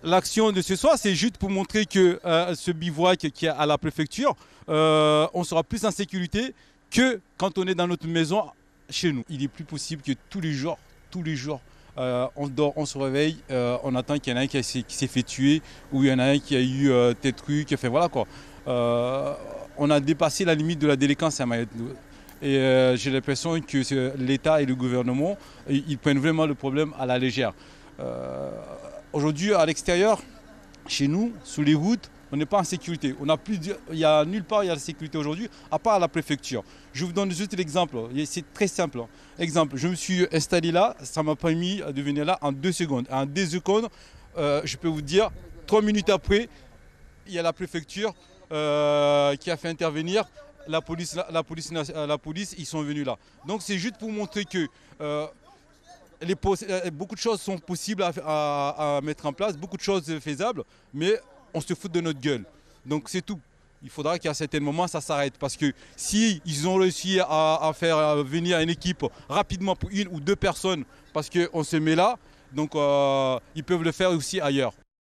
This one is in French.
l'action de ce soir, c'est juste pour montrer que ce bivouac qui est à la préfecture, on sera plus en sécurité que quand on est dans notre maison chez nous. Il est plus possible que tous les jours, on dort, on se réveille, on attend qu'il y en a un qui s'est fait tuer ou il y en a un qui a eu tel truc. Enfin voilà quoi. On a dépassé la limite de la délinquance à Mayotte. Et j'ai l'impression que l'État et le gouvernement, ils prennent vraiment le problème à la légère. Aujourd'hui, à l'extérieur, chez nous, sous les routes, on n'est pas en sécurité. Il y a nulle part il y a la sécurité aujourd'hui, à part à la préfecture. Je vous donne juste l'exemple. C'est très simple. Exemple, je me suis installé là, ça m'a permis de venir là en 2 secondes. En 2 secondes, je peux vous dire, 3 minutes après, il y a la préfecture qui a fait intervenir la police, ils sont venus là. Donc c'est juste pour montrer que beaucoup de choses sont possibles à mettre en place, beaucoup de choses faisables, mais on se fout de notre gueule. Donc c'est tout. Il faudra qu'à certains moments ça s'arrête. Parce que si ils ont réussi à faire venir une équipe rapidement pour 1 ou 2 personnes, parce qu'on se met là, donc ils peuvent le faire aussi ailleurs.